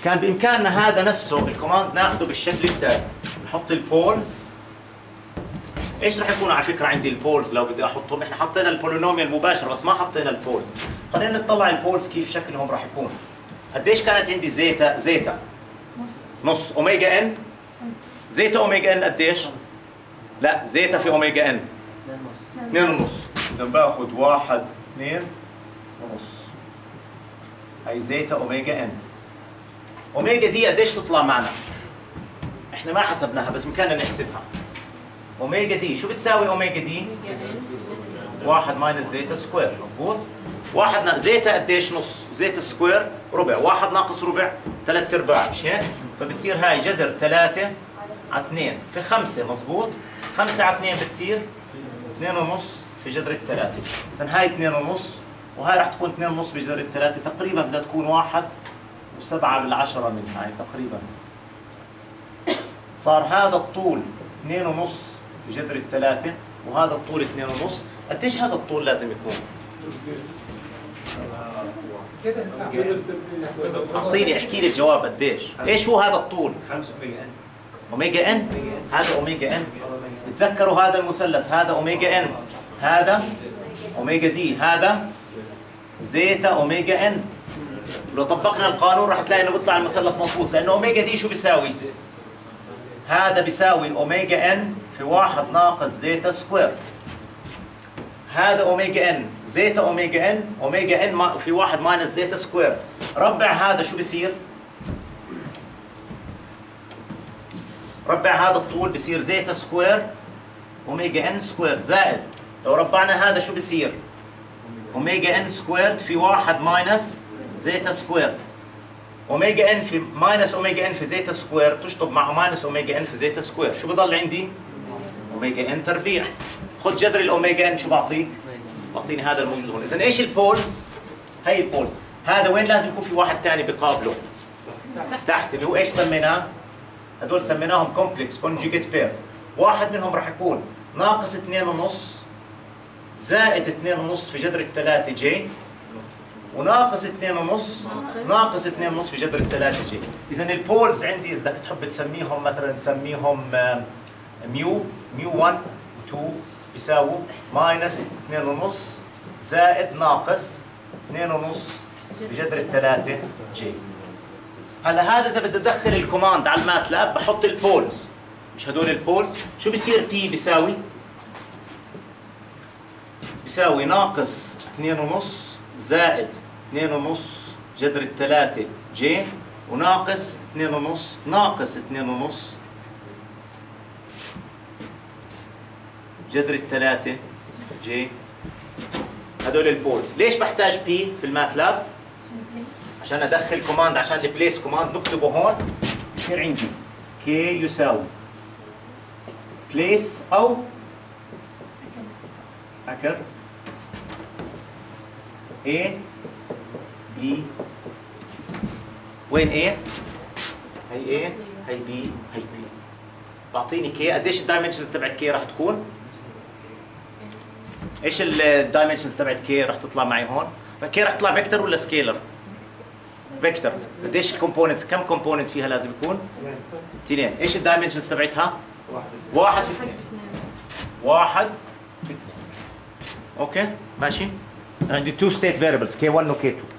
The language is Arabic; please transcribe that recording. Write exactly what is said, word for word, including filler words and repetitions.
كان بامكاننا هذا نفسه الكوماند ناخذه بالشكل التالي، نحط البولز. ايش راح يكون على فكره عندي البولز لو بدي احطهم؟ احنا حطينا البولينوميال مباشر بس ما حطينا البولز. خلينا نطلع البولز كيف شكلهم راح يكون. قديش كانت عندي زيتا؟ زيتا نص اوميجا ان. زيتا اوميجا ان قديش؟ لا زيتا في اوميجا ان اثنين ونص. اذا باخذ واحد اثنين ونص، هي زيتا اوميجا ان. اوميجا دي قديش تطلع معنا؟ احنا ما حسبناها بس مكاننا نحسبها. اوميجا دي شو بتساوي اوميجا دي؟ واحد ماينس زيتا سكوير، مضبوط؟ واحد نا... زيتا قديش؟ نص، زيتا سكوير ربع، واحد ناقص ربع ثلاث ارباع، مش هيك؟ فبتصير هاي جذر ثلاثة على اثنين في خمسة، مضبوط؟ خمسة على اثنين بتصير اثنين ونص في جذر الثلاثة، إذا هاي اثنين ونص وهاي راح تكون اثنين ونص بجذر الثلاثة، تقريبا بدها تكون واحد وسبعة بالعشرة من هاي تقريبا. صار هذا الطول اثنين ونص في جذر الثلاثة وهذا الطول اثنين ونص. قديش هذا الطول لازم يكون؟ اعطيني احكي لي الجواب قديش؟ ايش هو هذا الطول؟ خمسة اوميجا ان. اوميجا ان؟ هذا اوميجا ان. تذكروا هذا المثلث، هذا اوميجا ان، هذا اوميجا دي، هذا زيتا اوميجا ان. لو طبقنا القانون راح تلاقي انه بيطلع المثلث مضبوط، لانه اوميجا دي شو بيساوي؟ هذا بيساوي اوميجا ان في واحد ناقص زيتا سكوير. هذا اوميجا ان، زيتا اوميجا ان، اوميجا ان في واحد ماينس زيتا سكوير. ربع هذا شو بصير؟ ربع هذا الطول بصير زيتا سكوير اوميجا ان سكوير، زائد لو ربعنا هذا شو بصير؟ اوميجا ان سكوير في واحد ماينس زيتا سكوير. اوميجا ان في ماينس اوميجا ان في زيتا سكوير تشطب مع ماينس اوميجا ان في زيتا سكوير، شو بضل عندي؟ اوميجا ان تربيع. خذ جذر الاوميجا ان شو بعطيك؟ بعطيني هذا الموجود هون. اذا ايش البولز؟ هي البولز. هذا وين لازم يكون في واحد ثاني بقابله؟ تحت، اللي هو ايش سميناه؟ هدول سميناهم كومبلكس كونجوجيت بير. واحد منهم راح يكون ناقص اثنين ونص زائد اثنين ونص في جذر الثلاثة جي، وناقص اثنين ونص ناقص اثنين ونص في جذر الثلاثة جي. إذا البولز عندي إذا بدك تحب تسميهم مثلا تسميهم ميو، ميو واحد و اثنين بيساووا ماينس اثنين ونص زائد ناقص اثنين ونص في جذر الثلاثة جي. هلا هذا إذا بدي أدخل الكوماند على الماتلاب بحط البولز، مش هدول البولز. شو بصير بي بيساوي؟ بيساوي ناقص اثنين ونص زائد اثنين ونص جذر الثلاثة جي، وناقص اثنين ونص ناقص اثنين ونص جذر الثلاثة جي. هدول البولز. ليش بحتاج بي في الماتلاب؟ عشان ادخل كوماند، عشان البليس كوماند نكتبه هون بصير عندي كي يساوي بليس او اكر A B. وين A؟ هي A، هي B، هي B. بعطيني K. قديش الدايمنشنز تبعت K راح تكون؟ ايش الدايمنشنز تبعت K راح تطلع معي هون؟ K راح تطلع فيكتور ولا سكيلر؟ فيكتور. قديش الكومبوننتس؟ كم كومبوننت فيها لازم يكون؟ اثنين. ايش الدايمنشنز تبعتها؟ واحد. واحد في اثنين. واحد في اثنين. اوكي؟ ماشي؟ عندي two state variables كي واحد و كي اثنين.